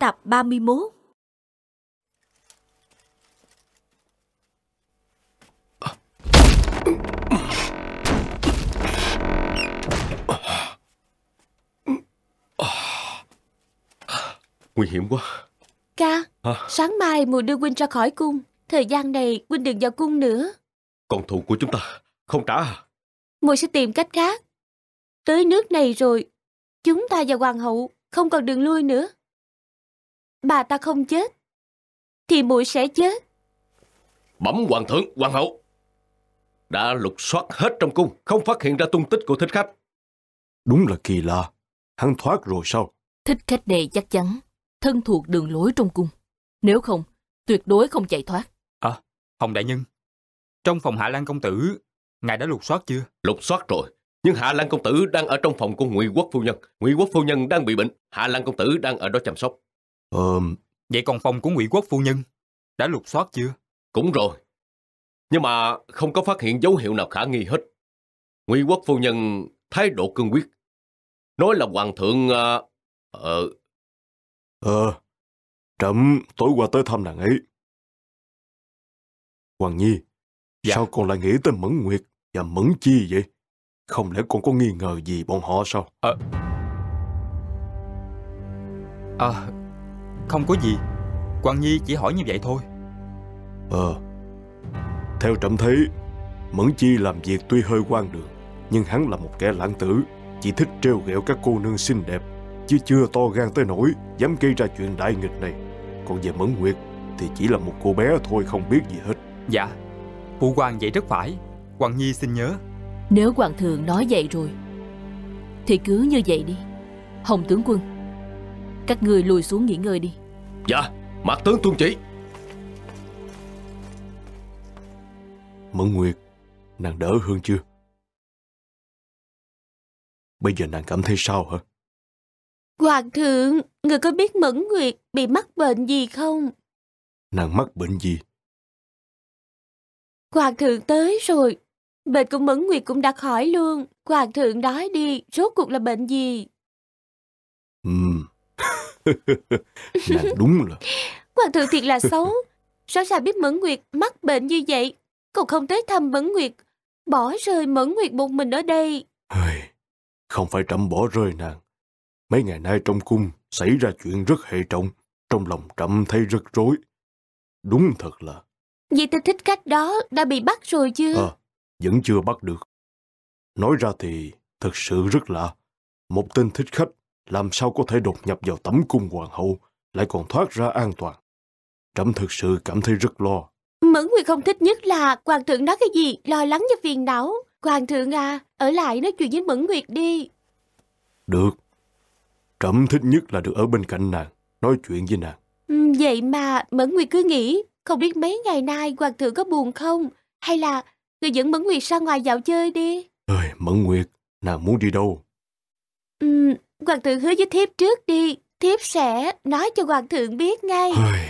Tập 31. Nguy hiểm quá. Ca, sáng mai mùi đưa huynh ra khỏi cung. Thời gian này huynh đừng vào cung nữa. Con thù của chúng ta không trả à? Mùi sẽ tìm cách khác. Tới nước này rồi, chúng ta và hoàng hậu không còn đường lui nữa. Bà ta không chết thì muội sẽ chết. Bẩm hoàng thượng, hoàng hậu, đã lục soát hết trong cung, không phát hiện ra tung tích của thích khách. Đúng là kỳ lạ. Hắn thoát rồi sao? Thích khách này chắc chắn thân thuộc đường lối trong cung. Nếu không, tuyệt đối không chạy thoát. Hồng đại nhân, trong phòng Hạ Lan công tử, ngài đã lục soát chưa? Lục soát rồi, nhưng Hạ Lan công tử đang ở trong phòng của Ngụy Quốc phu nhân. Ngụy Quốc phu nhân đang bị bệnh, Hạ Lan công tử đang ở đó chăm sóc. Vậy còn phòng của Ngụy Quốc phu nhân đã lục soát chưa? Cũng rồi, nhưng mà không có phát hiện dấu hiệu nào khả nghi hết. Ngụy Quốc phu nhân thái độ cương quyết, nói là hoàng thượng Trẫm tối qua tới thăm nàng ấy. Hoàng Nhi, sao con lại nghĩ tới Mẫn Nguyệt và Mẫn Chi vậy? Không lẽ con có nghi ngờ gì bọn họ sao? Không có gì. Hoàng Nhi chỉ hỏi như vậy thôi. Theo trẫm thấy, Mẫn Chi làm việc tuy hơi hoang đường, nhưng hắn là một kẻ lãng tử, chỉ thích trêu ghẹo các cô nương xinh đẹp, chứ chưa to gan tới nỗi dám gây ra chuyện đại nghịch này. Còn về Mẫn Nguyệt thì chỉ là một cô bé thôi, không biết gì hết. Dạ, phụ hoàng vậy rất phải. Hoàng Nhi xin nhớ. Nếu hoàng thượng nói vậy rồi thì cứ như vậy đi. Hồng tướng quân, các ngươi lùi xuống nghỉ ngơi đi. Dạ, Mạc tướng tuân chỉ. Mẫn Nguyệt, nàng đỡ hơn chưa? Bây giờ nàng cảm thấy sao hả? Hoàng thượng, người có biết Mẫn Nguyệt bị mắc bệnh gì không? Nàng mắc bệnh gì? Hoàng thượng tới rồi, bệnh của Mẫn Nguyệt cũng đã khỏi luôn. Hoàng thượng nói đi, rốt cuộc là bệnh gì? Nàng đúng là... Hoàng thượng thiệt là xấu. Sao sao biết Mẫn Nguyệt mắc bệnh như vậy, còn không tới thăm Mẫn Nguyệt, bỏ rơi Mẫn Nguyệt một mình ở đây. Không phải trẫm bỏ rơi nàng. Mấy ngày nay trong cung xảy ra chuyện rất hệ trọng, trong lòng trẫm thấy rất rối. Đúng thật là... Vậy tên thích khách đó đã bị bắt rồi chưa? Vẫn chưa bắt được. Nói ra thì thật sự rất lạ. Một tên thích khách làm sao có thể đột nhập vào tẩm cung hoàng hậu, lại còn thoát ra an toàn. Trẫm thực sự cảm thấy rất lo. Mẫn Nguyệt không thích nhất là hoàng thượng nói cái gì lo lắng và phiền não. Hoàng thượng à, ở lại nói chuyện với Mẫn Nguyệt đi. Được. Trẫm thích nhất là được ở bên cạnh nàng, nói chuyện với nàng. Vậy mà Mẫn Nguyệt cứ nghĩ, không biết mấy ngày nay hoàng thượng có buồn không? Hay là người dẫn Mẫn Nguyệt ra ngoài dạo chơi đi? Mẫn Nguyệt, nàng muốn đi đâu? Hoàng thượng hứa với thiếp trước đi, thiếp sẽ nói cho hoàng thượng biết ngay.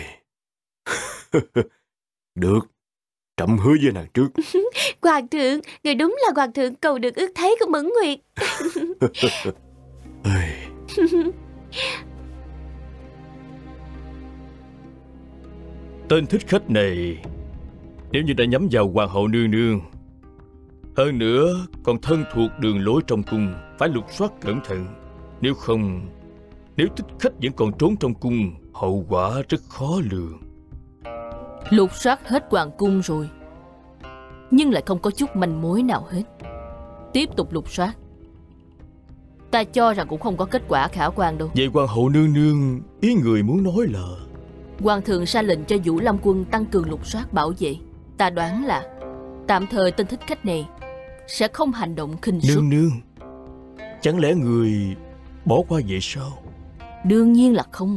Được, trẫm hứa với nàng trước. Hoàng thượng, người đúng là hoàng thượng cầu được ước thấy của Mẫn Nguyệt. Tên thích khách này, nếu như đã nhắm vào hoàng hậu nương nương, hơn nữa còn thân thuộc đường lối trong cung, phải lục soát cẩn thận. Nếu không, nếu thích khách vẫn còn trốn trong cung, hậu quả rất khó lường. Lục soát hết hoàng cung rồi, nhưng lại không có chút manh mối nào hết. Tiếp tục lục soát, ta cho rằng cũng không có kết quả khả quan đâu. Vậy hoàng hậu nương nương ý người muốn nói là... Hoàng thượng ra lệnh cho Vũ Lâm quân tăng cường lục soát bảo vệ. Ta đoán là tạm thời tên thích khách này sẽ không hành động khinh suất. Nương nương, chẳng lẽ người bỏ qua vậy sao? Đương nhiên là không.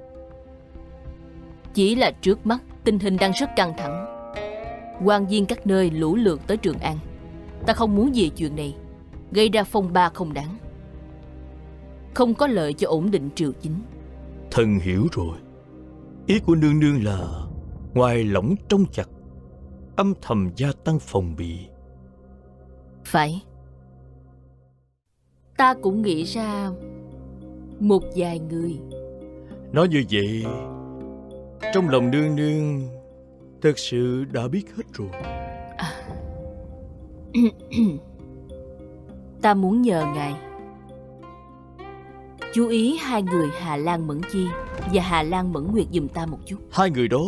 Chỉ là trước mắt tình hình đang rất căng thẳng, quan viên các nơi lũ lượt tới Trường An. Ta không muốn vì chuyện này gây ra phong ba không đáng, không có lợi cho ổn định triều chính. Thần hiểu rồi. Ý của nương nương là ngoài lỏng trong chặt, âm thầm gia tăng phòng bị. Phải. Ta cũng nghĩ ra một vài người. Nói như vậy, trong lòng nương nương thật sự đã biết hết rồi. Ta muốn nhờ ngài chú ý hai người Hà Lan Mẫn Chi và Hà Lan Mẫn Nguyệt giùm ta một chút. Hai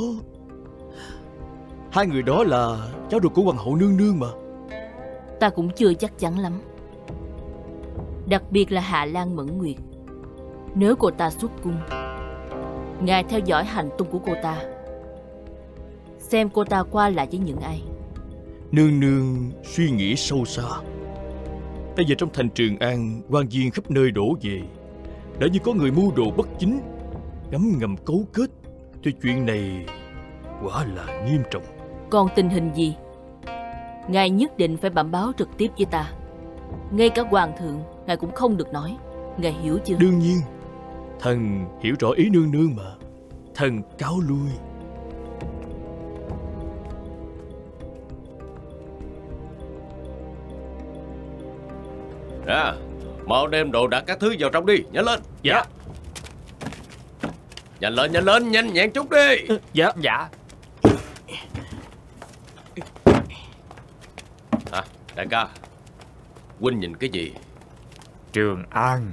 người đó là cháu ruột của hoàng hậu nương nương mà. Ta cũng chưa chắc chắn lắm. Đặc biệt là Hà Lan Mẫn Nguyệt. Nếu cô ta xuất cung, ngài theo dõi hành tung của cô ta, xem cô ta qua lại với những ai. Nương nương suy nghĩ sâu xa. Bây giờ trong thành Trường An, quan viên khắp nơi đổ về, đã như có người mưu đồ bất chính, ngấm ngầm cấu kết, thì chuyện này quả là nghiêm trọng. Còn tình hình gì, ngài nhất định phải bẩm báo trực tiếp với ta. Ngay cả hoàng thượng ngài cũng không được nói. Ngài hiểu chưa? Đương nhiên, thần hiểu rõ ý nương nương mà. Thần cáo lui. Mau đem đồ đạc các thứ vào trong đi, nhanh lên. Dạ. Nhanh lên, nhanh nhẹn chút đi. Dạ. Dạ. Đại ca, huynh nhìn cái gì? Trường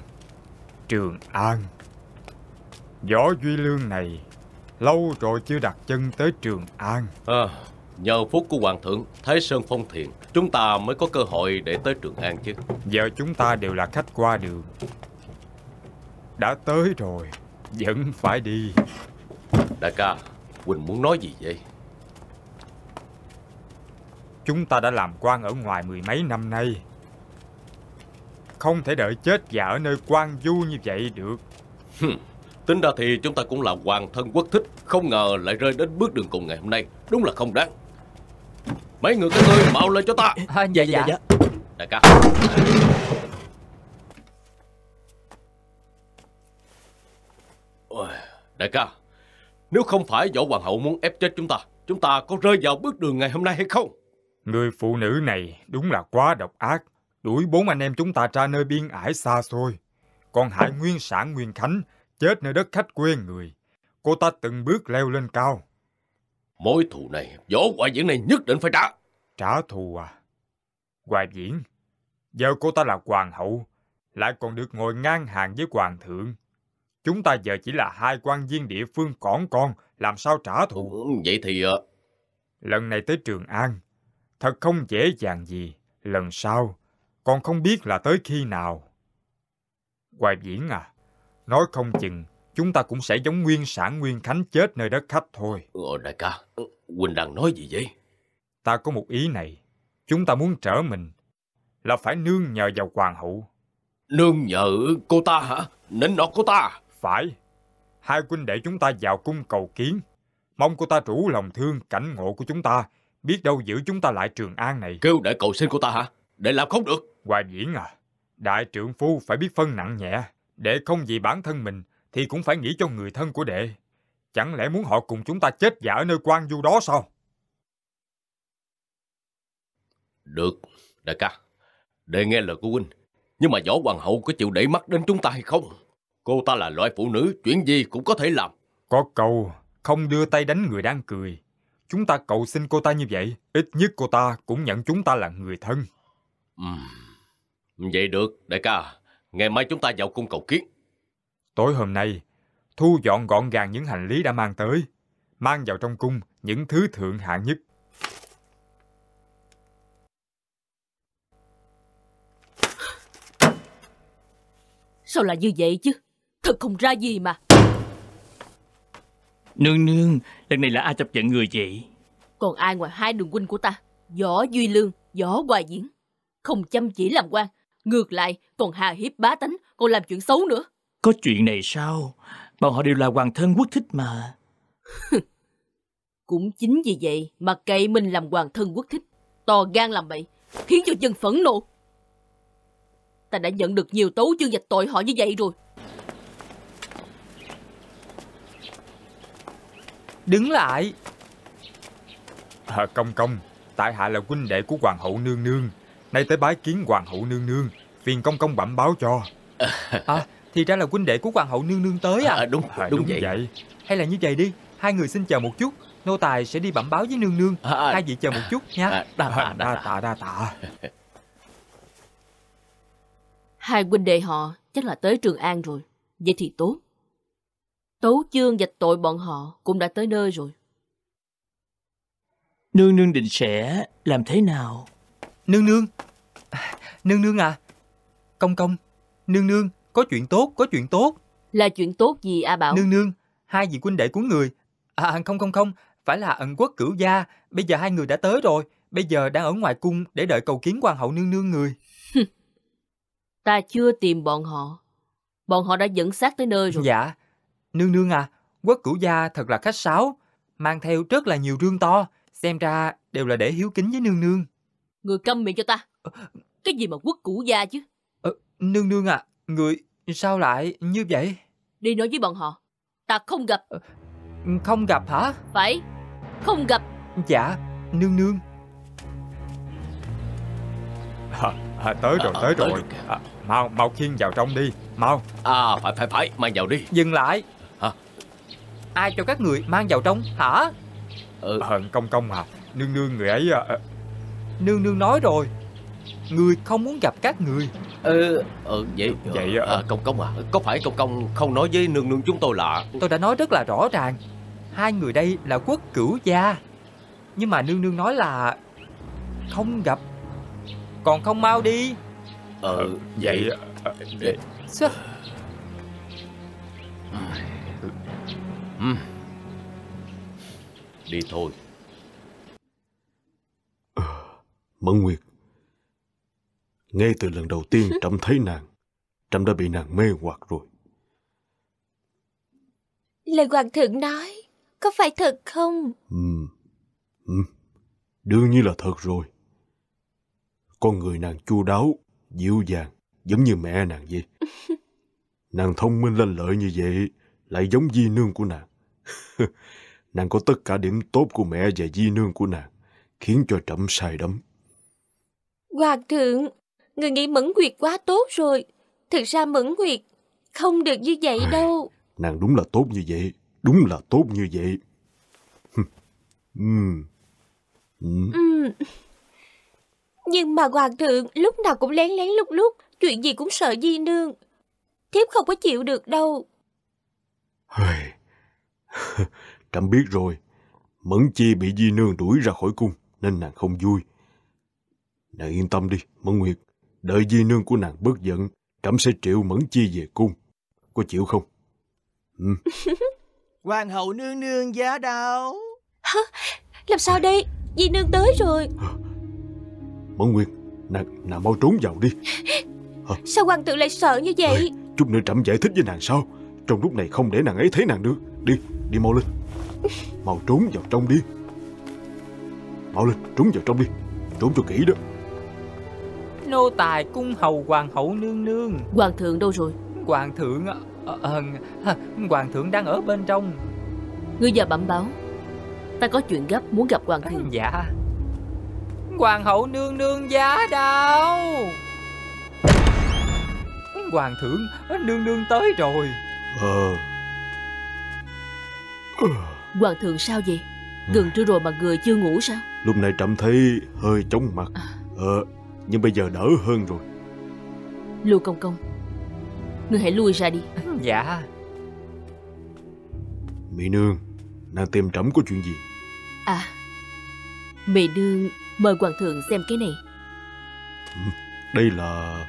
An. Võ Duy Lương này lâu rồi chưa đặt chân tới Trường An. Nhờ phúc của hoàng thượng Thái Sơn phong thiền, chúng ta mới có cơ hội để tới Trường An chứ. Giờ chúng ta đều là khách qua đường. Đã tới rồi, vẫn phải đi. Đại ca, huynh muốn nói gì vậy? Chúng ta đã làm quan ở ngoài mười mấy năm nay, không thể đợi chết già ở nơi quan du như vậy được. Tính ra thì chúng ta cũng là hoàng thân quốc thích, không ngờ lại rơi đến bước đường cùng ngày hôm nay. Đúng là không đáng. Mấy người các ngươi mau lên cho ta. Dạ. Đại ca. Đại ca, nếu không phải võ hoàng hậu muốn ép chết chúng ta có rơi vào bước đường ngày hôm nay hay không? Người phụ nữ này đúng là quá độc ác, đuổi 4 anh em chúng ta ra nơi biên ải xa xôi, còn hại nguyên sản Nguyên Khánh chết nơi đất khách quê người. Cô ta từng bước leo lên cao. Mối thù này, võ Hoài Viễn này nhất định phải trả. Trả thù à? Hoài Viễn, giờ cô ta là hoàng hậu, lại còn được ngồi ngang hàng với hoàng thượng. Chúng ta giờ chỉ là hai quan viên địa phương cỏn con, làm sao trả thù? Vậy thì... Lần này tới Trường An, thật không dễ dàng gì. Lần sau, còn không biết là tới khi nào. Hoài Viễn à, nói không chừng chúng ta cũng sẽ giống nguyên sản Nguyên Khánh chết nơi đất khách thôi. Đại ca, huynh đang nói gì vậy? Ta có một ý này. Chúng ta muốn trở mình là phải nương nhờ vào hoàng hậu. Nương nhờ cô ta hả? Nịnh nọt cô ta? Phải. Hai huynh đệ chúng ta vào cung cầu kiến, mong cô ta rủ lòng thương cảnh ngộ của chúng ta, biết đâu giữ chúng ta lại Trường An này. Kêu đệ cầu xin cô ta hả? Đệ làm không được. Hoài Viễn à, đại trượng phu phải biết phân nặng nhẹ. Đệ không vì bản thân mình thì cũng phải nghĩ cho người thân của đệ. Chẳng lẽ muốn họ cùng chúng ta chết giả ở nơi quan du đó sao? Được, đại ca, đệ nghe lời của huynh. Nhưng mà võ hoàng hậu có chịu để mắt đến chúng ta hay không? Cô ta là loại phụ nữ, chuyện gì cũng có thể làm. Có câu không đưa tay đánh người đang cười. Chúng ta cầu xin cô ta như vậy, ít nhất cô ta cũng nhận chúng ta là người thân. Vậy được, đại ca. Ngày mai chúng ta vào cung cầu kiến. Tối hôm nay, thu dọn gọn gàng những hành lý đã mang tới, mang vào trong cung những thứ thượng hạng nhất. Sao lại như vậy chứ? Thật không ra gì mà. Nương, lần này là ai chọc giận người vậy? Còn ai ngoài hai đường huynh của ta, Võ Duy Lương, Võ Hoài Viễn. Không chăm chỉ làm quan, ngược lại còn hà hiếp bá tánh, còn làm chuyện xấu nữa. Có chuyện này sao? Bọn họ đều là hoàng thân quốc thích mà. Cũng chính vì vậy mà cậy mình làm hoàng thân quốc thích, to gan làm bậy, khiến cho dân phẫn nộ. Ta đã nhận được nhiều tấu chương vạch tội họ như vậy rồi. Đứng lại. Công, tại hạ là huynh đệ của hoàng hậu nương nương, nay tới bái kiến hoàng hậu nương nương, phiền công bẩm báo cho. Thì ra là huynh đệ của hoàng hậu nương nương tới à? Đúng vậy. Hay là như vậy đi, hai người xin chờ một chút, nô tài sẽ đi bẩm báo với nương nương. Hai vị chờ một chút nha. Đa tạ. Hai huynh đệ họ chắc là tới Trường An rồi. Vậy thì tốt. Tấu chương vạch tội bọn họ cũng đã tới nơi rồi. Nương nương định sẽ làm thế nào? Nương nương à, công công, nương nương, có chuyện tốt. Là chuyện tốt gì A Bảo? Nương nương, hai vị huynh đệ của người. Không, phải là Ẩn Quốc Cửu gia. Bây giờ hai người đã tới rồi, bây giờ đang ở ngoài cung để đợi cầu kiến hoàng hậu nương nương người. Ta chưa tìm bọn họ đã dẫn xác tới nơi rồi. Dạ, nương nương à, Quốc Cửu gia thật là khách sáo, mang theo rất là nhiều rương to, xem ra đều là để hiếu kính với nương nương. Người câm miệng cho ta. Cái gì mà Quốc Cửu gia chứ? Nương nương à, người sao lại như vậy? Đi nói với bọn họ, ta không gặp. Không gặp hả? Phải, không gặp. Dạ, nương nương. Tới rồi. Mau khiêng vào trong đi, mau. Phải, mang vào đi. Dừng lại. Hả? Ai cho các người mang vào trong hả? Công à, nương nương người ấy. Nương nương nói rồi, người không muốn gặp các người. Vậy công à, có phải công không nói với nương nương chúng tôi là... Tôi đã nói rất là rõ ràng, hai người đây là Quốc Cửu gia, nhưng mà nương nương nói là không gặp. Còn không mau đi. Vậy đi thôi. Mẫn Nguyệt, ngay từ lần đầu tiên Trẫm thấy nàng, Trẫm đã bị nàng mê hoặc rồi. Lời hoàng thượng nói có phải thật không? Đương nhiên là thật rồi. Con người nàng chu đáo, dịu dàng, giống như mẹ nàng vậy. Nàng thông minh lanh lợi như vậy, lại giống di nương của nàng. Nàng có tất cả điểm tốt của mẹ và di nương của nàng, khiến cho Trẫm say đắm. Hoàng thượng, người nghĩ Mẫn Nguyệt quá tốt rồi. Thực ra Mẫn Nguyệt không được như vậy đâu. Nàng đúng là tốt như vậy, đúng là tốt như vậy. Nhưng mà hoàng thượng lúc nào cũng lén lén lúc lúc, chuyện gì cũng sợ di nương. Thiếp không có chịu được đâu. Trẫm biết rồi, Mẫn Chi bị di nương đuổi ra khỏi cung nên nàng không vui. Nàng yên tâm đi, Mẫn Nguyệt, đợi di nương của nàng bớt giận, Trẫm sẽ triệu Mẫn Chi về cung. Có chịu không? Hoàng hậu nương nương giá đâu? Hả? Làm sao đây? Di nương tới rồi. Mẫn Nguyệt, nàng mau trốn vào đi. Sao hoàng thượng lại sợ như vậy? Chút nữa Trẫm giải thích với nàng sau. Trong lúc này không để nàng ấy thấy nàng được. Đi mau lên. Mau trốn vào trong đi. Mau lên, trốn vào trong đi. Trốn cho kỹ đó. Nô tài cung hầu hoàng hậu nương nương. Hoàng thượng đâu rồi? Hoàng thượng Hoàng thượng đang ở bên trong. Ngươi vào bẩm báo, ta có chuyện gấp muốn gặp hoàng thượng. Dạ. Hoàng hậu nương nương giá đâu? Hoàng thượng nương nương tới rồi. Hoàng thượng sao vậy? Gần trưa rồi mà người chưa ngủ sao? Lúc này Trẫm thấy hơi chóng mặt. Nhưng bây giờ đỡ hơn rồi. Lưu công công, ngươi hãy lui ra đi. Dạ. Mỹ nương, nàng tìm Trẫm có chuyện gì? Mỹ nương mời hoàng thượng xem cái này. Đây là...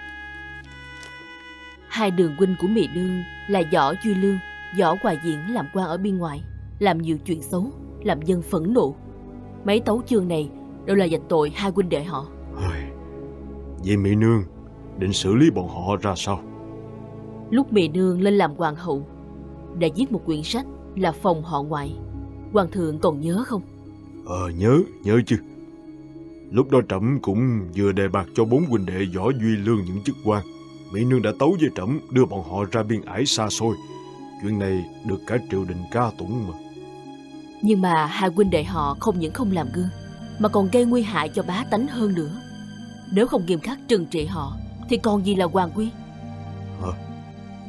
Hai đường huynh của Mỹ nương là Võ Duy Lương, Võ Hoài Diễn làm quan ở biên ngoại, làm nhiều chuyện xấu, làm dân phẫn nộ. Mấy tấu chương này đều là vạch tội hai huynh đệ họ. Vậy Mỹ nương định xử lý bọn họ ra sao? Lúc Mỹ nương lên làm hoàng hậu đã viết một quyển sách là Phòng họ Ngoại. Hoàng thượng còn nhớ không? Nhớ chứ. Lúc đó Trẫm cũng vừa đề bạt cho 4 huynh đệ Võ Duy Lương những chức quan. Mỹ nương đã tấu với Trẫm đưa bọn họ ra biên ải xa xôi. Chuyện này được cả triều đình ca tụng mà. Nhưng mà hai huynh đệ họ không những không làm gương, mà còn gây nguy hại cho bá tánh hơn nữa. Nếu không nghiêm khắc trừng trị họ thì còn gì là hoàng quy.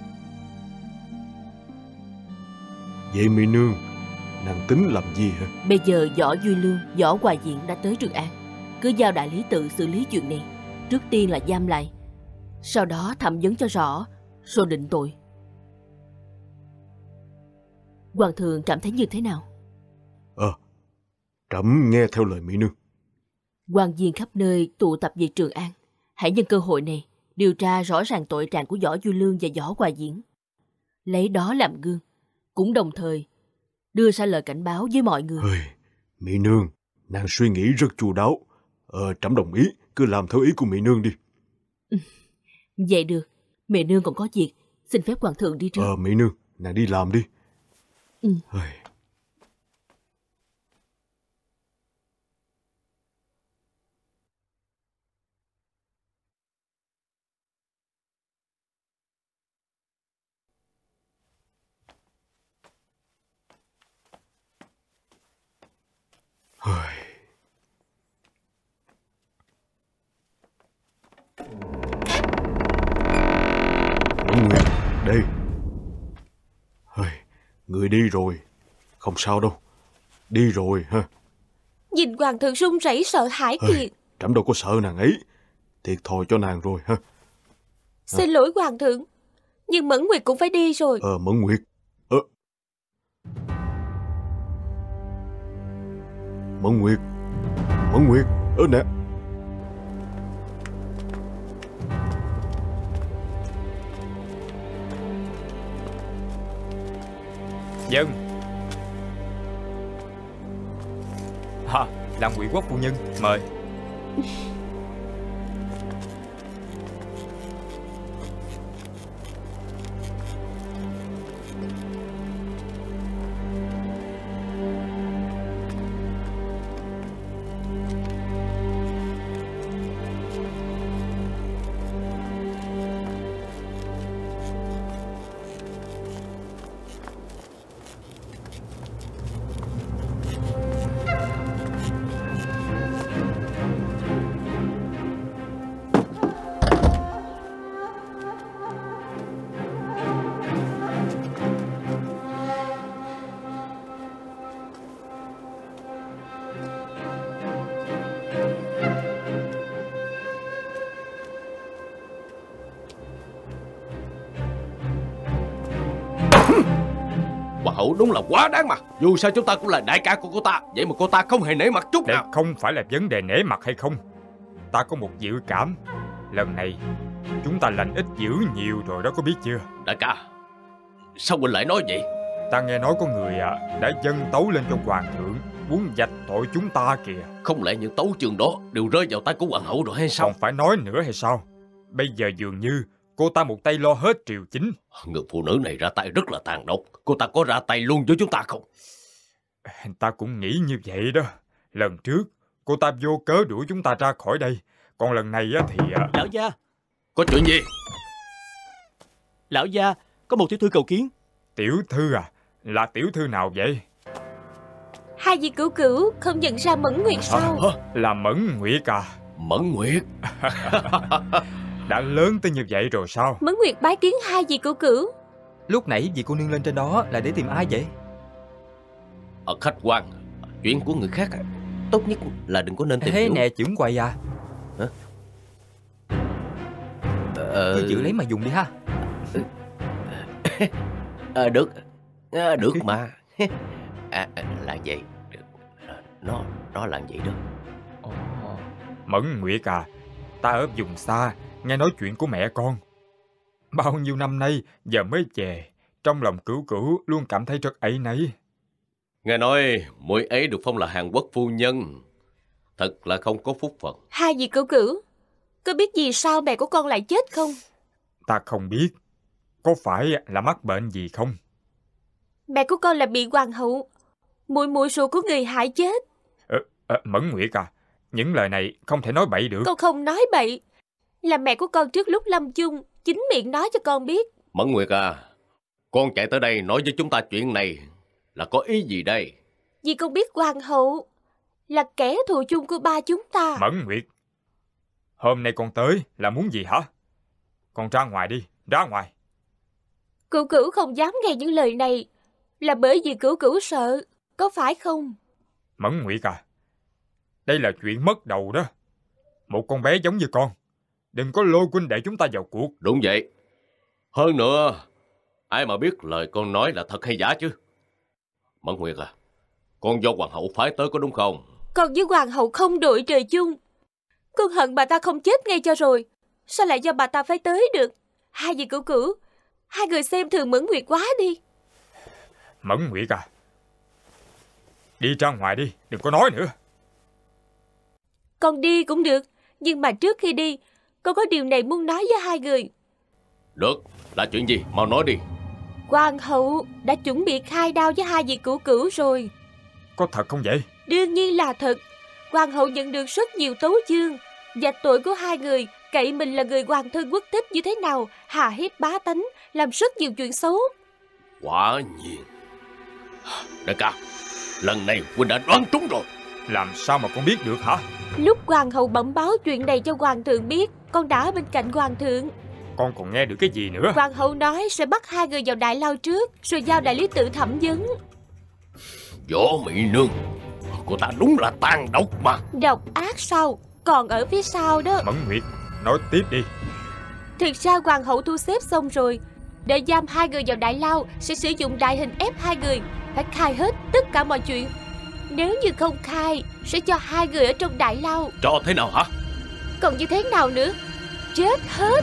Vậy Mỹ Nương, nàng tính làm gì hả? Bây giờ Võ Duy Lương, Võ Hòa Diện đã tới Trường An. Cứ giao đại lý tự xử lý chuyện này. Trước tiên là giam lại, sau đó thẩm vấn cho rõ, rồi định tội. Hoàng thượng cảm thấy như thế nào? Trẫm nghe theo lời Mỹ Nương. Quan viên khắp nơi tụ tập về Trường An. Hãy nhân cơ hội này điều tra rõ ràng tội trạng của Võ Duy Lương và Võ Hòa Diễn, lấy đó làm gương, cũng đồng thời đưa ra lời cảnh báo với mọi người. Mỹ Nương, nàng suy nghĩ rất chu đáo. Trẫm đồng ý, cứ làm theo ý của Mỹ Nương đi. Vậy được, mẹ nương còn có việc, xin phép hoàng thượng đi trước. Mỹ Nương, nàng đi làm đi. Mẫn Nguyệt, đây. Người đi rồi. Không sao đâu. Đi rồi ha. Nhìn hoàng thượng run rẩy sợ hãi kìa. Trẫm đâu có sợ nàng ấy. Thiệt thòi cho nàng rồi ha. Xin lỗi hoàng thượng, nhưng Mẫn Nguyệt cũng phải đi rồi. Mẫn Nguyệt. Mẫn Nguyệt. Mẫn Nguyệt. Nè. Dân. Làm Ngụy Quốc phu nhân, mời. Hoàng hậu đúng là quá đáng mà. Dù sao chúng ta cũng là đại ca của cô ta, vậy mà cô ta không hề nể mặt chút nào. Đây không phải là vấn đề nể mặt hay không. Ta có một dự cảm, lần này chúng ta lành ít dữ nhiều rồi đó, có biết chưa? Đại ca, sao huynh lại nói vậy? Ta nghe nói có người đã dâng tấu lên cho hoàng thượng, muốn vạch tội chúng ta kìa. Không lẽ những tấu chương đó đều rơi vào tay của hoàng hậu rồi hay sao? Còn phải nói nữa hay sao? Bây giờ dường như cô ta một tay lo hết triều chính. Người phụ nữ này ra tay rất là tàn độc. Cô ta có ra tay luôn với chúng ta không? Ta cũng nghĩ như vậy đó. Lần trước cô ta vô cớ đuổi chúng ta ra khỏi đây. Còn lần này thì... Lão gia. Có chuyện gì? Lão gia, có một tiểu thư cầu kiến. Tiểu thư à? Là tiểu thư nào vậy? Hai vị cửu cửu không nhận ra Mẫn Nguyệt sao? Là Mẫn Nguyệt à? Mẫn Nguyệt? Đã lớn tới như vậy rồi sao? Mẫn Nguyệt bái kiến hai vị cửu cửu. Lúc nãy vị cô nương lên trên đó là để tìm ai vậy? Khách quan, chuyện của người khác tốt nhất là đừng có nên tìm hiểu. Thế nè trưởng quầy à? Hả? Cứ giữ lấy mà dùng đi ha. Được. Được mà. Là vậy. Nó là vậy đó. Mẫn Nguyệt à, ta ở vùng xa nghe nói chuyện của mẹ con. Bao nhiêu năm nay giờ mới về, trong lòng cửu cửu luôn cảm thấy rất áy náy. Nghe nói muội ấy được phong là Hàn Quốc phu nhân, thật là không có phúc phận. Hai vị cửu cửu có biết vì sao mẹ của con lại chết không? Ta không biết. Có phải là mắc bệnh gì không? Mẹ của con là bị hoàng hậu, muội ruột của người hại chết. Mẫn Nguyệt à, những lời này không thể nói bậy được. Con không nói bậy. Là mẹ của con trước lúc lâm chung chính miệng nói cho con biết. Mẫn Nguyệt à, con chạy tới đây nói với chúng ta chuyện này là có ý gì đây? Vì con biết hoàng hậu là kẻ thù chung của ba chúng ta. Mẫn Nguyệt, hôm nay con tới là muốn gì hả? Con ra ngoài đi, ra ngoài. Cửu cửu không dám nghe những lời này. Là bởi vì Cửu Cửu sợ, có phải không? Mẫn Nguyệt à, đây là chuyện mất đầu đó. Một con bé giống như con, đừng có lôi huynh đệ chúng ta vào cuộc. Đúng vậy. Hơn nữa, ai mà biết lời con nói là thật hay giả chứ. Mẫn Nguyệt à, con do hoàng hậu phái tới có đúng không? Con với hoàng hậu không đội trời chung. Con hận bà ta không chết ngay cho rồi. Sao lại do bà ta phải tới được? Hai vị Cửu Cửu, hai người xem thường Mẫn Nguyệt quá đi. Mẫn Nguyệt à, đi ra ngoài đi, đừng có nói nữa. Con đi cũng được, nhưng mà trước khi đi, con có điều này muốn nói với hai người. Được, là chuyện gì? Mau nói đi. Hoàng hậu đã chuẩn bị khai đao với hai vị Cửu Cửu rồi. Có thật không vậy? Đương nhiên là thật. Hoàng hậu nhận được rất nhiều tấu chương, và tội của hai người cậy mình là người hoàng thân quốc thích như thế nào, hà hiếp bá tánh, làm rất nhiều chuyện xấu. Quả nhiên. Đại ca, lần này huynh đã đoán trúng rồi. Làm sao mà con biết được hả? Lúc hoàng hậu bẩm báo chuyện này cho hoàng thượng biết, con đã ở bên cạnh hoàng thượng. Con còn nghe được cái gì nữa? Hoàng hậu nói sẽ bắt hai người vào đại lao trước, rồi giao đại lý tự thẩm vấn. Võ Mỹ Nương, cô ta đúng là tàn độc mà. Độc ác sao? Còn ở phía sau đó. Mẫn Nguyệt, nói tiếp đi. Thực ra hoàng hậu thu xếp xong rồi, để giam hai người vào đại lao sẽ sử dụng đại hình ép hai người, phải khai hết tất cả mọi chuyện. Nếu như không khai, sẽ cho hai người ở trong đại lao. Cho thế nào hả? Còn như thế nào nữa? Chết hết.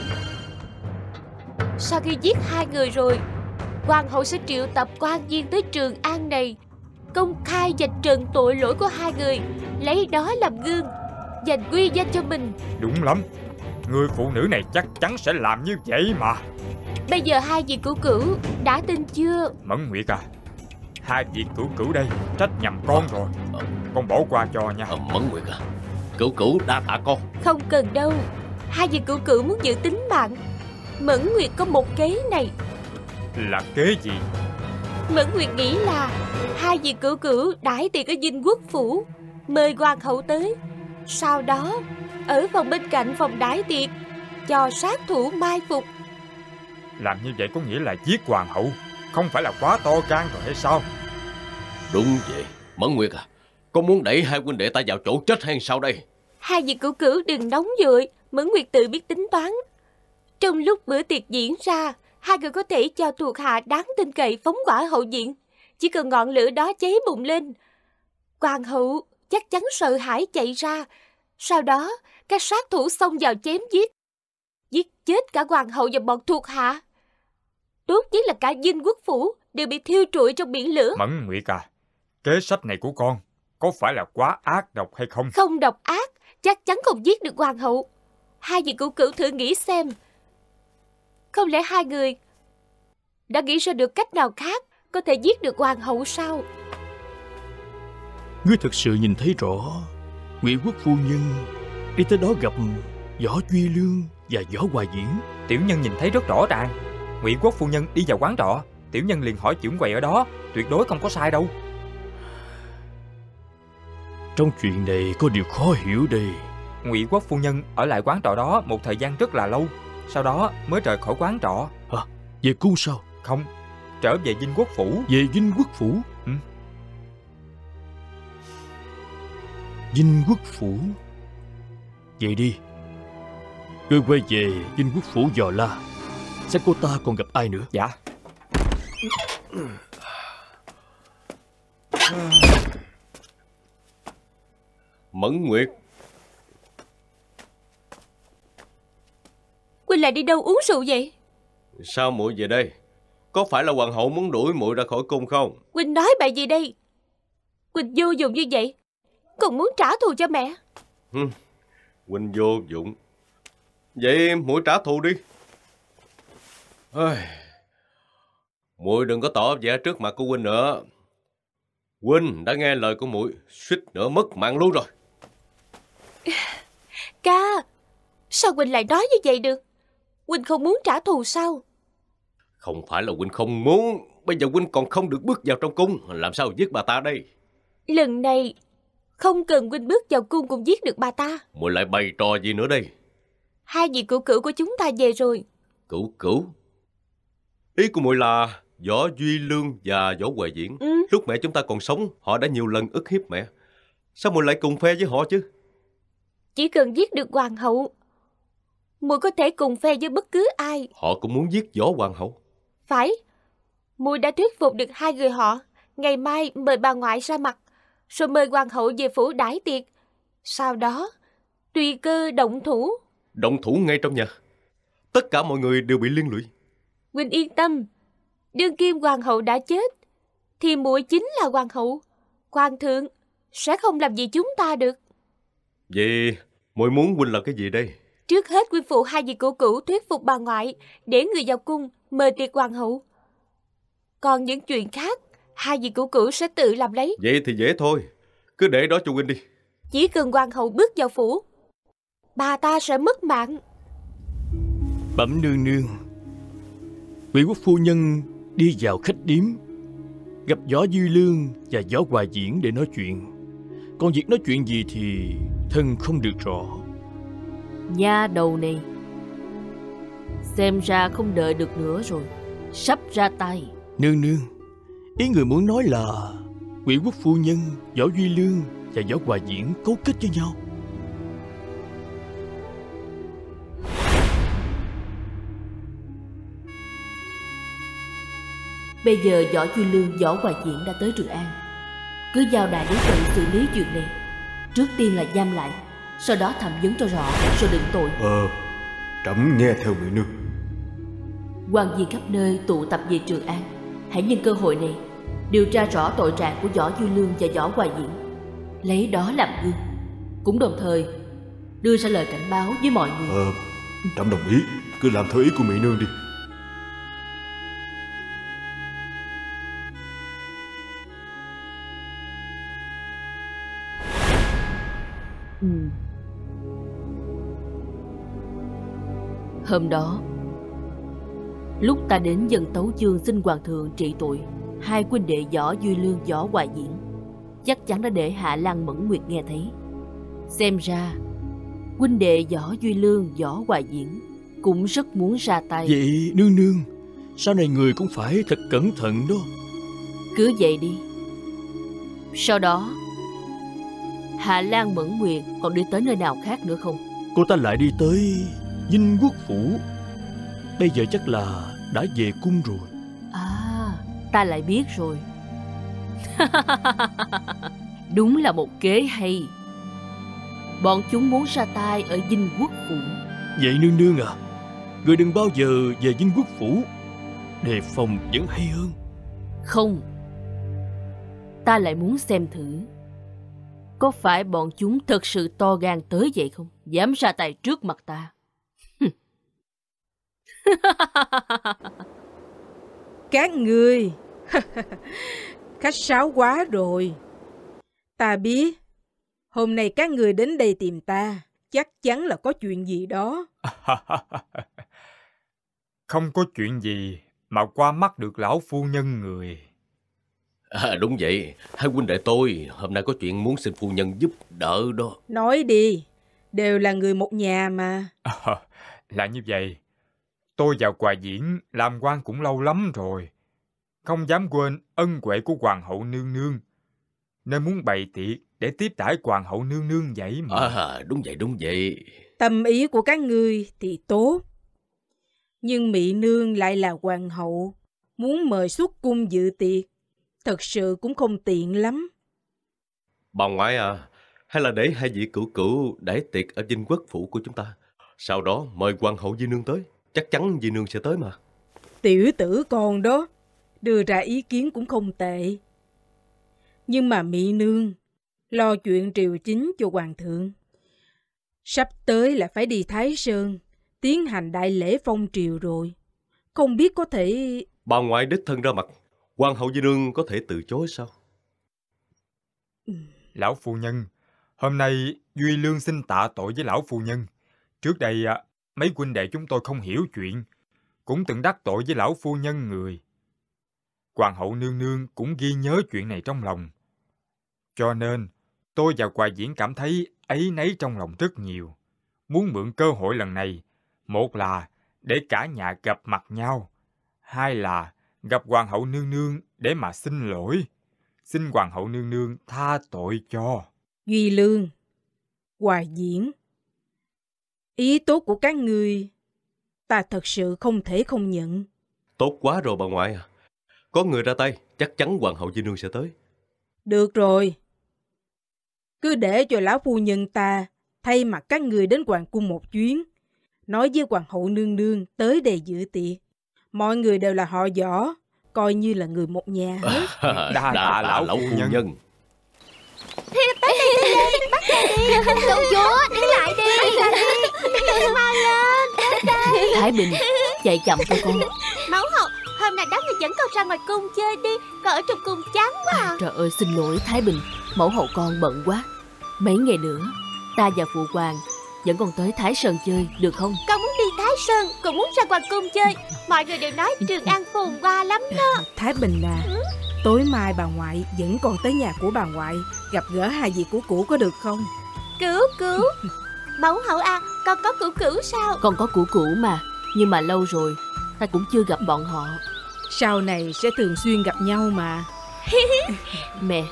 Sau khi giết hai người rồi, hoàng hậu sẽ triệu tập quan viên tới Trường An này, công khai vạch trần tội lỗi của hai người, lấy đó làm gương, giành uy danh cho mình. Đúng lắm, người phụ nữ này chắc chắn sẽ làm như vậy mà. Bây giờ hai vị Cửu Cửu đã tin chưa? Mẫn Nguyệt à, hai vị Cửu Cửu đây trách nhầm con rồi, con bỏ qua cho nha. Mẫn Nguyệt à, Cửu Cửu đa tạ con. Không cần đâu, hai vị Cửu Cửu muốn giữ tính mạng. Mẫn Nguyệt có một kế này. Là kế gì? Mẫn Nguyệt nghĩ là hai vị Cửu Cửu đãi tiệc ở Dinh Quốc Phủ, mời hoàng hậu tới. Sau đó ở phòng bên cạnh phòng đãi tiệc, cho sát thủ mai phục. Làm như vậy có nghĩa là giết hoàng hậu, không phải là quá to gan rồi hay sao? Đúng vậy. Mẫn Nguyệt à, con muốn đẩy hai huynh đệ ta vào chỗ chết hay sao đây? Hai vị Cửu Cửu đừng nóng vội. Mẫn Nguyệt tự biết tính toán. Trong lúc bữa tiệc diễn ra, hai người có thể cho thuộc hạ đáng tin cậy phóng hỏa hậu viện. Chỉ cần ngọn lửa đó cháy bùng lên, hoàng hậu chắc chắn sợ hãi chạy ra. Sau đó các sát thủ xông vào chém giết, giết chết cả hoàng hậu và bọn thuộc hạ. Tốt nhất là cả Dinh Quốc Phủ đều bị thiêu trụi trong biển lửa. Mẫn Nguyệt à, kế sách này của con có phải là quá ác độc hay không? Không độc ác, chắc chắn không giết được hoàng hậu. Hai vị Cửu Cửu thử nghĩ xem, không lẽ hai người đã nghĩ ra được cách nào khác có thể giết được hoàng hậu sao? Ngươi thật sự nhìn thấy rõ Ngụy Quốc phu nhân đi tới đó gặp Võ Duy Lương và Võ Hoài Diễn. Tiểu nhân nhìn thấy rất rõ ràng. Ngụy Quốc phu nhân đi vào quán trọ, tiểu nhân liền hỏi trưởng quầy ở đó, tuyệt đối không có sai đâu. Trong chuyện này có điều khó hiểu đây. Ngụy Quốc phu nhân ở lại quán trọ đó một thời gian rất là lâu, sau đó mới rời khỏi quán trọ. Về cung sao? Không, trở về Dinh Quốc Phủ. Về Dinh Quốc Phủ? Ừ. Dinh Quốc Phủ. Vậy đi, ngươi quay về Dinh Quốc Phủ dò la xem cô ta còn gặp ai nữa. Dạ. Mẫn Nguyệt, Quỳnh lại đi đâu uống rượu vậy? sao muội về đây? Có phải là hoàng hậu muốn đuổi muội ra khỏi cung không? Quỳnh nói bậy gì đây? Quỳnh vô dụng như vậy, còn muốn trả thù cho mẹ. Huynh vô dụng. Vậy muội trả thù đi. Muội đừng có tỏ vẻ trước mặt của huynh nữa. Huynh đã nghe lời của muội, suýt nữa mất mạng luôn rồi. Ca, sao Quỳnh lại nói như vậy được? Quỳnh không muốn trả thù sao? Không phải là huynh không muốn, bây giờ huynh còn không được bước vào trong cung, làm sao giết bà ta đây? Lần này không cần Quỳnh bước vào cung cũng giết được bà ta. Muội lại bày trò gì nữa đây? Hai vị Cửu Cửu của chúng ta về rồi. Cửu Cửu? Ý của muội là Võ Duy Lương và Võ Hoài Diễn. Lúc mẹ chúng ta còn sống, họ đã nhiều lần ức hiếp mẹ. Sao muội lại cùng phe với họ chứ? Chỉ cần giết được hoàng hậu, muội có thể cùng phe với bất cứ ai. Họ cũng muốn giết Võ Hoàng hậu. Phải, muội đã thuyết phục được hai người họ. Ngày mai mời bà ngoại ra mặt, rồi mời hoàng hậu về phủ đãi tiệc. Sau đó tùy cơ động thủ. Động thủ ngay trong nhà. Tất cả mọi người đều bị liên lụy. Huynh yên tâm, đương kim hoàng hậu đã chết thì muội chính là hoàng hậu. Hoàng thượng sẽ không làm gì chúng ta được. Vậy muội muốn huynh làm cái gì đây? Trước hết huynh phụ hai vị cửu cửu thuyết phục bà ngoại để người vào cung mời tiệc hoàng hậu. Còn những chuyện khác, hai vị cửu cửu sẽ tự làm lấy. Vậy thì dễ thôi, cứ để đó cho huynh đi. Chỉ cần hoàng hậu bước vào phủ, bà ta sẽ mất mạng. Bẩm nương nương, Ngụy Quốc phu nhân đi vào khách điếm, gặp Võ Duy Lương và Võ Hoài Diễn để nói chuyện. Còn việc nói chuyện gì thì thân không được rõ. Nha đầu này, xem ra không đợi được nữa rồi, sắp ra tay. Nương nương, ý người muốn nói là Ngụy Quốc phu nhân, Võ Duy Lương và Võ Hoài Diễn cấu kết với nhau. Bây giờ Võ Duy Lương, Võ Hoài Diễn đã tới Trường An. Cứ giao đài đến tự xử lý chuyện này. Trước tiên là giam lại, sau đó thẩm vấn cho rõ rồi định tội. Trẫm nghe theo mỹ nương. Quan viên khắp nơi tụ tập về Trường An. Hãy nhân cơ hội này điều tra rõ tội trạng của Võ Duy Lương và Võ Hoài Diễn, lấy đó làm gương, cũng đồng thời đưa ra lời cảnh báo với mọi người. Trẫm đồng ý, cứ làm theo ý của mỹ nương đi. Hôm đó, lúc ta đến Dân Tấu Chương xin hoàng thượng trị tội hai huynh đệ Võ Duy Lương, Võ Hoài Diễn, chắc chắn đã để Hạ Lan Mẫn Nguyệt nghe thấy. Xem ra huynh đệ Võ Duy Lương, Võ Hoài Diễn cũng rất muốn ra tay. Vậy nương nương, sau này người cũng phải thật cẩn thận đó. Cứ vậy đi. Sau đó Hạ Lan Mẫn Nguyệt còn đi tới nơi nào khác nữa không? Cô ta lại đi tới Dinh Quốc phủ. Bây giờ chắc là đã về cung rồi. À, ta lại biết rồi. Đúng là một kế hay. Bọn chúng muốn ra tay ở Dinh Quốc phủ. Vậy nương nương à, người đừng bao giờ về Dinh Quốc phủ, đề phòng vẫn hay hơn. Không, ta lại muốn xem thử có phải bọn chúng thật sự to gan tới vậy không, dám ra tay trước mặt ta. Các ngươi khách sáo quá rồi. Ta biết hôm nay các ngươi đến đây tìm ta chắc chắn là có chuyện gì đó. Không có chuyện gì mà qua mắt được lão phu nhân người. Đúng vậy, hai huynh đệ tôi hôm nay có chuyện muốn xin phu nhân giúp đỡ đó. Nói đi, đều là người một nhà mà. Là như vậy, tôi và Hoài Diễn làm quan cũng lâu lắm rồi, không dám quên ân huệ của hoàng hậu nương nương, nên muốn bày tiệc để tiếp đãi hoàng hậu nương nương vậy mà. Đúng vậy. Tâm ý của các ngươi thì tốt, nhưng mỹ nương lại là hoàng hậu, muốn mời xuất cung dự tiệc, thật sự cũng không tiện lắm. Bà ngoại à, hay là để hai vị cửu cửu đãi tiệc ở Dinh Quốc phủ của chúng ta, sau đó mời hoàng hậu Di Nương tới. Chắc chắn Di Nương sẽ tới mà. Tiểu tử con đó đưa ra ý kiến cũng không tệ, nhưng mà mỹ nương lo chuyện triều chính cho hoàng thượng. Sắp tới là phải đi Thái Sơn tiến hành đại lễ phong triều rồi, không biết có thể... Bà ngoại đích thân ra mặt, hoàng hậu Di Nương có thể từ chối sao? Lão phu nhân, hôm nay Duy Lương xin tạ tội với lão phu nhân. Trước đây mấy huynh đệ chúng tôi không hiểu chuyện, cũng từng đắc tội với lão phu nhân người. Hoàng hậu nương nương cũng ghi nhớ chuyện này trong lòng. Cho nên tôi và Hoài Diễn cảm thấy áy náy trong lòng rất nhiều, muốn mượn cơ hội lần này, một là để cả nhà gặp mặt nhau, hai là gặp hoàng hậu nương nương để mà xin lỗi. Xin hoàng hậu nương nương tha tội cho. Duy Lương, Hoài Diễn, ý tốt của các ngươi ta thật sự không thể không nhận. Tốt quá rồi bà ngoại à. Có người ra tay, chắc chắn hoàng hậu di nương sẽ tới. Được rồi. Cứ để cho lão phu nhân ta thay mặt các người đến hoàng cung một chuyến. Nói với hoàng hậu nương nương tới đây dự tiệc. Mọi người đều là họ Võ, coi như là người một nhà hết. Đa tạ lão phu nhân. Bắt ra đi. Công chúa, đứng lại đi. Mau lên. Thái Bình, chạy chậm thôi con. Mẫu hậu, hôm nay đám người dẫn con ra ngoài cung chơi đi. Con ở trong cung chán quá à. Trời ơi, xin lỗi Thái Bình, mẫu hậu con bận quá. Mấy ngày nữa ta và phụ hoàng dẫn con tới Thái Sơn chơi được không? Con muốn đi Thái Sơn, còn muốn ra hoàng cung chơi. Mọi người đều nói Trường An phồn hoa lắm đó. Thái Bình à, tối mai bà ngoại dẫn con tới nhà của bà ngoại gặp gỡ hai vị cũ cũ có được không? Cứu. Mẫu hậu à, con có cửu sao? Con có cũ mà, nhưng mà lâu rồi ta cũng chưa gặp bọn họ. Sau này sẽ thường xuyên gặp nhau mà. Mẹ,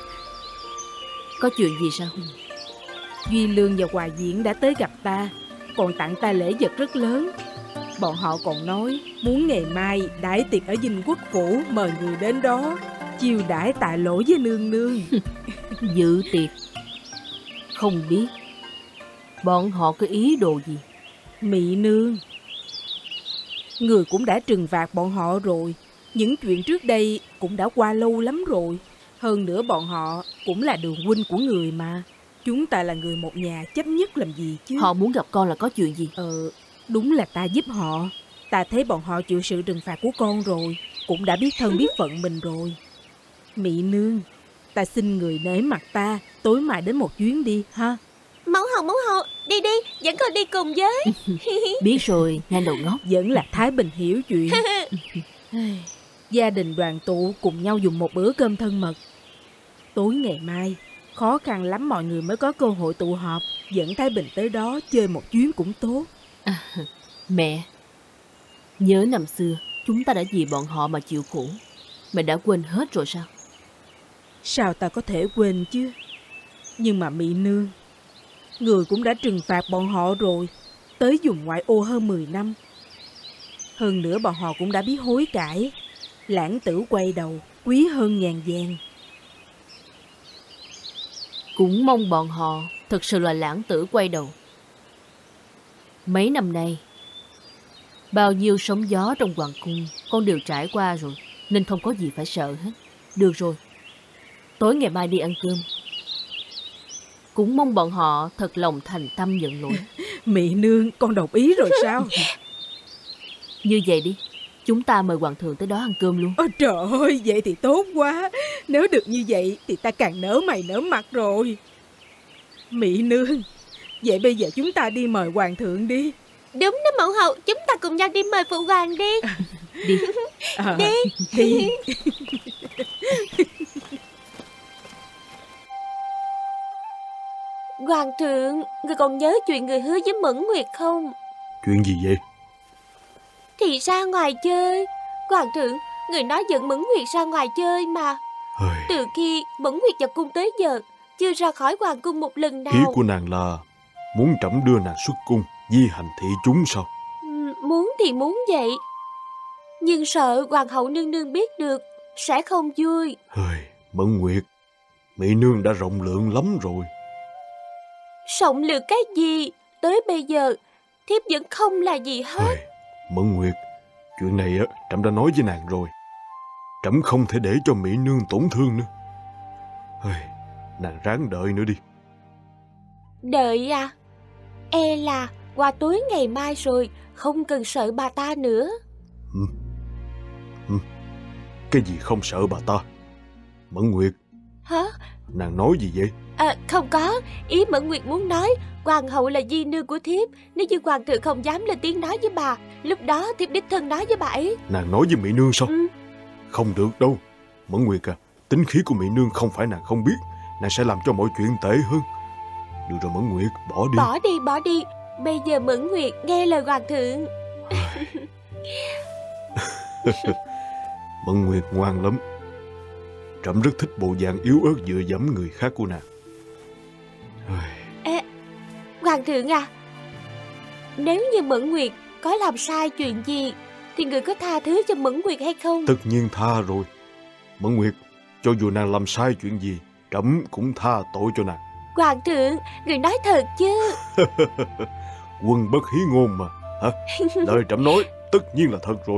có chuyện gì sao? Duy Lương và Hoài Diễn đã tới gặp ta, còn tặng ta lễ vật rất lớn. Bọn họ còn nói muốn ngày mai đãi tiệc ở Dinh Quốc Phủ, mời người đến đó chiêu đãi tạ lỗi với nương nương. Dự tiệc? Không biết bọn họ có ý đồ gì. Mị nương, người cũng đã trừng phạt bọn họ rồi. Những chuyện trước đây cũng đã qua lâu lắm rồi. Hơn nữa bọn họ cũng là đường huynh của người mà. Chúng ta là người một nhà, chấp nhất làm gì chứ. Họ muốn gặp con là có chuyện gì? Đúng là ta giúp họ. Ta thấy bọn họ chịu sự trừng phạt của con rồi, cũng đã biết thân biết phận mình rồi. Mị nương, ta xin người nể mặt ta, tối mai đến một chuyến đi ha. Mẫu hậu, đi, dẫn con đi cùng với. Biết rồi, nha đầu ngốc. Vẫn là Thái Bình hiểu chuyện. Gia đình đoàn tụ cùng nhau dùng một bữa cơm thân mật. Tối ngày mai, khó khăn lắm mọi người mới có cơ hội tụ họp. Dẫn Thái Bình tới đó chơi một chuyến cũng tốt. Mẹ, nhớ năm xưa chúng ta đã vì bọn họ mà chịu khổ. Mẹ đã quên hết rồi sao? Sao ta có thể quên chứ? Nhưng mà Mị nương, người cũng đã trừng phạt bọn họ rồi, tới vùng ngoại ô hơn 10 năm. Hơn nữa bọn họ cũng đã biết hối cải. Lãng tử quay đầu, quý hơn ngàn vàng. Cũng mong bọn họ thật sự là lãng tử quay đầu. Mấy năm nay, bao nhiêu sóng gió trong hoàng cung con đều trải qua rồi, nên không có gì phải sợ hết. Được rồi, tối ngày mai đi ăn cơm. Cũng mong bọn họ thật lòng thành tâm nhận lỗi. Mị nương, con đồng ý rồi sao? Như vậy đi, chúng ta mời hoàng thượng tới đó ăn cơm luôn. Ôi trời ơi, vậy thì tốt quá. Nếu được như vậy thì ta càng nở mày nở mặt rồi. Mị nương, vậy bây giờ chúng ta đi mời hoàng thượng đi. Đúng đó mẫu hậu, chúng ta cùng nhau đi mời phụ hoàng đi. Đi. Đi. Hoàng thượng, người còn nhớ chuyện người hứa với Mẫn Nguyệt không? Chuyện gì vậy? Thì ra ngoài chơi. Hoàng thượng, người nói dẫn Mẫn Nguyệt ra ngoài chơi mà. Từ khi Mẫn Nguyệt vào cung tới giờ, chưa ra khỏi hoàng cung một lần nào. Ý của nàng là muốn trẫm đưa nàng xuất cung di hành thị chúng sao? Muốn thì muốn vậy, nhưng sợ hoàng hậu nương nương biết được sẽ không vui. Mẫn Nguyệt, Mị nương đã rộng lượng lắm rồi. Rộng lượng cái gì? Tới bây giờ thiếp vẫn không là gì hết. Mẫn Nguyệt, chuyện này trẫm đã nói với nàng rồi. Trẫm không thể để cho Mị nương tổn thương nữa. Nàng ráng đợi nữa đi. Đợi à? E là qua tối ngày mai rồi, không cần sợ bà ta nữa. Cái gì không sợ bà ta? Mẫn Nguyệt. Hả? Nàng nói gì vậy? Không có. Ý Mẫn Nguyệt muốn nói hoàng hậu là di nương của thiếp. Nếu như hoàng thượng không dám lên tiếng nói với bà, lúc đó thiếp đích thân nói với bà ấy. Nàng nói với Mị nương sao? Không được đâu. Mẫn Nguyệt à, tính khí của Mị nương không phải nàng không biết. Nàng sẽ làm cho mọi chuyện tệ hơn. Được rồi Mẫn Nguyệt, bỏ đi. Bỏ đi. Bây giờ Mẫn Nguyệt nghe lời hoàng thượng. Mẫn Nguyệt ngoan lắm. Trẫm rất thích bộ dạng yếu ớt dựa dẫm người khác của nàng. Hoàng thượng à, nếu như Mẫn Nguyệt có làm sai chuyện gì thì người có tha thứ cho Mẫn Nguyệt hay không? Tất nhiên tha rồi. Mẫn Nguyệt, cho dù nàng làm sai chuyện gì, trẫm cũng tha tội cho nàng. Hoàng thượng, người nói thật chứ? Quân bất hí ngôn mà. Hả? Lời trẫm nói tất nhiên là thật rồi.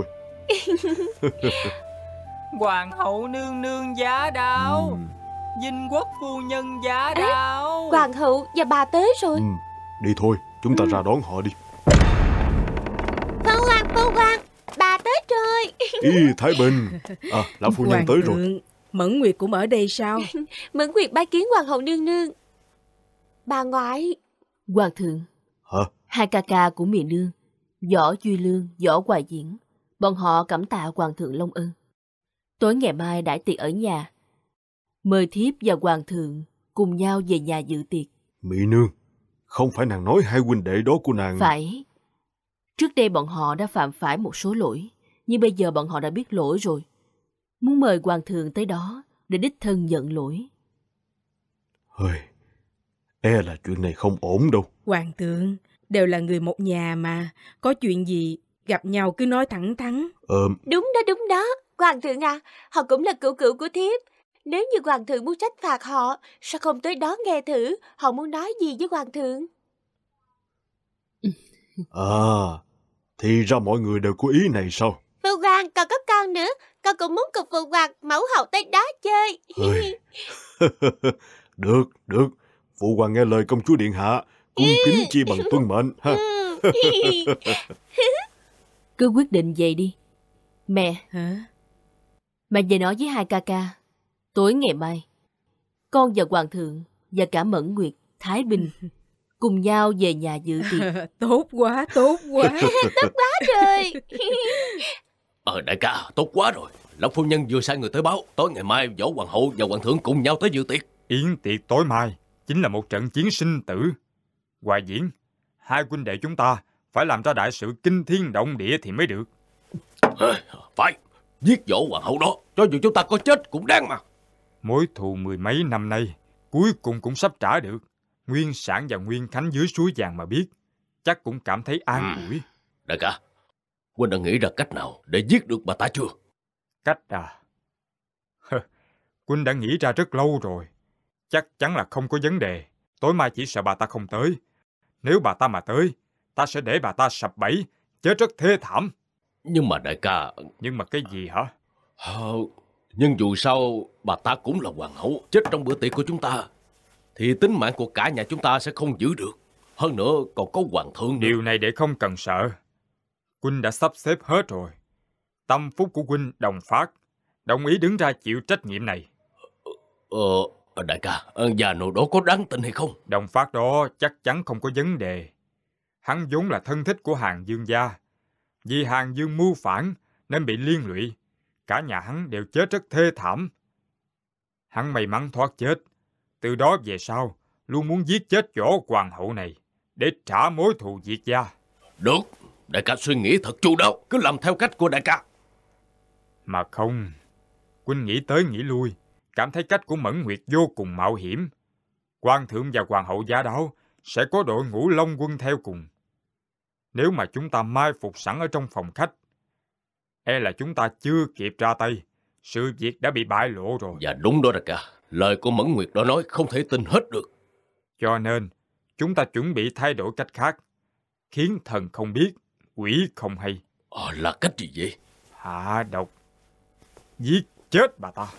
Hoàng hậu nương nương giá đáo. Dinh quốc phu nhân giá đáo. Hoàng hậu và bà tới rồi. Đi thôi, chúng ta ra đón họ đi. Phu hoàng, bà tới rồi. Ý Thái Bình. Lão phu nhân tới rồi. Mẫn Nguyệt cũng ở đây sao? Mẫn Nguyệt bái kiến hoàng hậu nương nương. Bà ngoại. Hoàng thượng. Hả? Hai ca ca của Mị Nương, Võ Duy Lương, Võ Hoài Diễn, bọn họ cảm tạ hoàng thượng long ân. Tối ngày mai đãi tiệc ở nhà, mời thiếp và hoàng thượng cùng nhau về nhà dự tiệc. Mị Nương, không phải nàng nói hai huynh đệ đó của nàng... Phải. Trước đây bọn họ đã phạm phải một số lỗi, nhưng bây giờ bọn họ đã biết lỗi rồi. Muốn mời hoàng thượng tới đó để đích thân nhận lỗi. E là chuyện này không ổn đâu. Hoàng thượng, đều là người một nhà mà. Có chuyện gì gặp nhau cứ nói thẳng thắn. Đúng đó. Hoàng thượng à, họ cũng là cửu cửu của thiếp. Nếu như hoàng thượng muốn trách phạt họ, sao không tới đó nghe thử họ muốn nói gì với hoàng thượng? Thì ra mọi người đều có ý này sao? Phu hoàng, còn có con nữa. Con cũng muốn cùng phụ hoàng mẫu hậu tới đó chơi. Được. Phụ hoàng nghe lời công chúa điện hạ, cung kính chi bằng tuân mệnh. Ha. Cứ quyết định vậy đi. Mẹ. Hả? Mẹ về nói với hai ca ca. Tối ngày mai, con và hoàng thượng và cả Mẫn Nguyệt, Thái Bình cùng nhau về nhà dự tiệc. Tốt quá. Tốt quá rồi. Đại ca, tốt quá rồi. Lão phu nhân vừa sai người tới báo, tối ngày mai Võ hoàng hậu và hoàng thượng cùng nhau tới dự tiệc. Yến tiệc tối mai chính là một trận chiến sinh tử. Hoài Diễn, hai huynh đệ chúng ta phải làm ra đại sự kinh thiên động địa thì mới được. Phải, giết Võ hoàng hậu đó, cho dù chúng ta có chết cũng đáng mà. Mối thù mười mấy năm nay cuối cùng cũng sắp trả được. Nguyên Sản và Nguyên Khánh dưới suối vàng mà biết, chắc cũng cảm thấy an ủi. Đại ca, huynh đã nghĩ ra cách nào để giết được bà ta chưa? Cách à? Huynh đã nghĩ ra rất lâu rồi. Chắc chắn là không có vấn đề. Tối mai chỉ sợ bà ta không tới. Nếu bà ta mà tới, ta sẽ để bà ta sập bẫy, chết rất thê thảm. Nhưng mà đại ca... Nhưng mà cái gì hả? Nhưng dù sao bà ta cũng là hoàng hậu, chết trong bữa tiệc của chúng ta thì tính mạng của cả nhà chúng ta sẽ không giữ được. Hơn nữa còn có hoàng thượng. Điều này để không cần sợ. Huynh đã sắp xếp hết rồi. Tâm phúc của huynh Đồng Phát đồng ý đứng ra chịu trách nhiệm này. Đại ca, già nô đó có đáng tin hay không? Đồng Phát đó chắc chắn không có vấn đề. Hắn vốn là thân thích của Hàn Dương gia. Vì Hàn Dương mưu phản nên bị liên lụy. Cả nhà hắn đều chết rất thê thảm. Hắn may mắn thoát chết. Từ đó về sau luôn muốn giết chết Võ hoàng hậu này để trả mối thù Diệt gia. Được, đại ca suy nghĩ thật chu đáo, cứ làm theo cách của đại ca. Mà không, huynh nghĩ tới nghĩ lui, cảm thấy cách của Mẫn Nguyệt vô cùng mạo hiểm. Hoàng thượng và hoàng hậu giá đáo sẽ có đội ngũ Long quân theo cùng. Nếu mà chúng ta mai phục sẵn ở trong phòng khách, e là chúng ta chưa kịp ra tay, sự việc đã bị bại lộ rồi. Dạ đúng đó đại ca, lời của Mẫn Nguyệt đó nói không thể tin hết được. Cho nên, chúng ta chuẩn bị thay đổi cách khác, khiến thần không biết, quỷ không hay. Là cách gì vậy? Hạ độc, giết chết bà ta.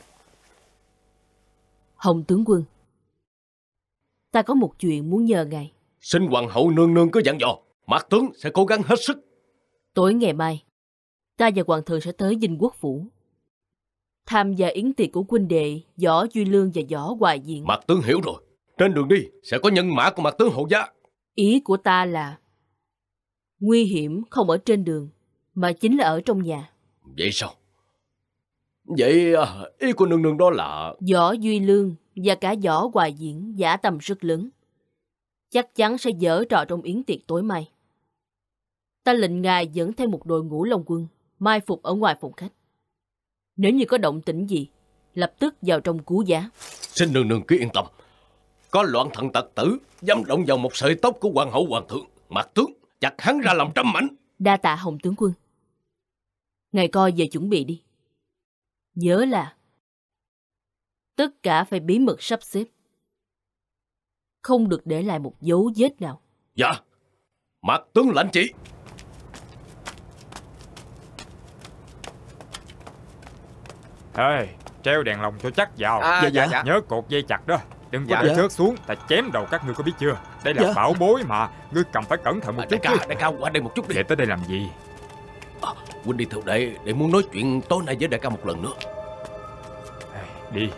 Hồng tướng quân, ta có một chuyện muốn nhờ ngài. Xin hoàng hậu nương nương cứ dặn dò, Mạc tướng sẽ cố gắng hết sức. Tối ngày mai, ta và hoàng thượng sẽ tới Dinh Quốc phủ, tham gia yến tiệc của huynh đệ Võ Duy Lương và Võ Hoài Diễn. Mạc tướng hiểu rồi. Trên đường đi sẽ có nhân mã của Mạc tướng hộ giá. Ý của ta là nguy hiểm không ở trên đường, mà chính là ở trong nhà. Vậy sao? Vậy ý của nương nương đó là... Võ Duy Lương và cả Võ Hoài Diễn dã tâm rất lớn, chắc chắn sẽ giở trò trong yến tiệc tối mai. Ta lệnh ngài dẫn thêm một đội ngũ Long quân mai phục ở ngoài phòng khách. Nếu như có động tĩnh gì, lập tức vào trong cứu giá. Xin nương nương cứ yên tâm. Có loạn thần tặc tử dám động vào một sợi tóc của hoàng hậu hoàng thượng, mặt tướng chặt hắn ra làm trăm mảnh. Đa tạ Hồng tướng quân. Ngài coi về chuẩn bị đi. Nhớ là tất cả phải bí mật sắp xếp, không được để lại một dấu vết nào. Dạ, mặt tướng lãnh chỉ. Ê, treo đèn lồng cho chắc vào. Dạ. Nhớ cột dây chặt đó. Đừng có Dạ. để rớt xuống, ta chém đầu các ngươi, có biết chưa? Đây là Dạ. bảo bối mà, ngươi cầm phải cẩn thận một chút chứ. Đại ca qua đây một chút đi. Để tới đây làm gì? Huynh đi theo để muốn nói chuyện tối nay với đại ca một lần nữa. Đi.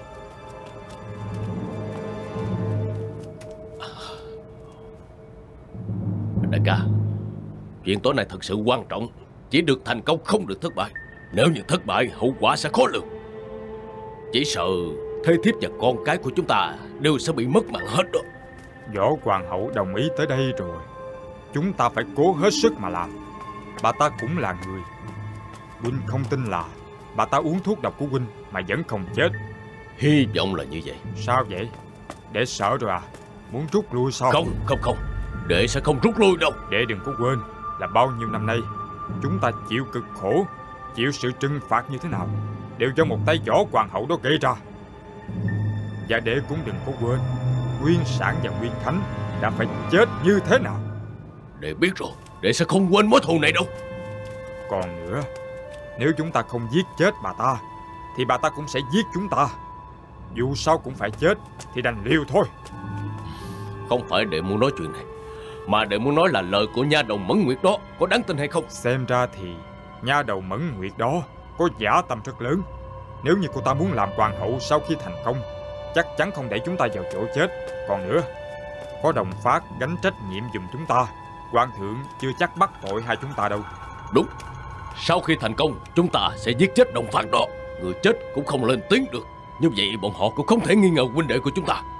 Đại ca, chuyện tối nay thật sự quan trọng. Chỉ được thành công, không được thất bại. Nếu như thất bại, hậu quả sẽ khó lường. Chỉ sợ thê thiếp và con cái của chúng ta đều sẽ bị mất mạng hết đó. Võ hoàng hậu đồng ý tới đây rồi, chúng ta phải cố hết sức mà làm. Bà ta cũng là người. Huynh không tin là bà ta uống thuốc độc của huynh mà vẫn không chết. Hy vọng là như vậy. Sao vậy? Để sợ rồi à? Muốn rút lui sao? Không. Đệ sẽ không rút lui đâu. Đệ đừng có quên là bao nhiêu năm nay chúng ta chịu cực khổ, chịu sự trừng phạt như thế nào đều do một tay võ hoàng hậu đó gây ra. Và đệ cũng đừng có quên Nguyên Sản và Nguyên Khánh đã phải chết như thế nào. Đệ biết rồi, đệ sẽ không quên mối thù này đâu. Còn nữa, nếu chúng ta không giết chết bà ta thì bà ta cũng sẽ giết chúng ta. Dù sao cũng phải chết thì đành liều thôi. Không phải đệ muốn nói chuyện này, mà đệ muốn nói là lời của nha đầu Mẫn Nguyệt đó có đáng tin hay không. Xem ra thì nha đầu Mẫn Nguyệt đó có dã tâm rất lớn. Nếu như cô ta muốn làm hoàng hậu sau khi thành công, chắc chắn không để chúng ta vào chỗ chết. Còn nữa, có Đồng Phát gánh trách nhiệm giùm chúng ta, hoàng thượng chưa chắc bắt tội hai chúng ta đâu. Đúng, sau khi thành công chúng ta sẽ giết chết Đồng Phát đó. Người chết cũng không lên tiếng được. Như vậy bọn họ cũng không thể nghi ngờ huynh đệ của chúng ta.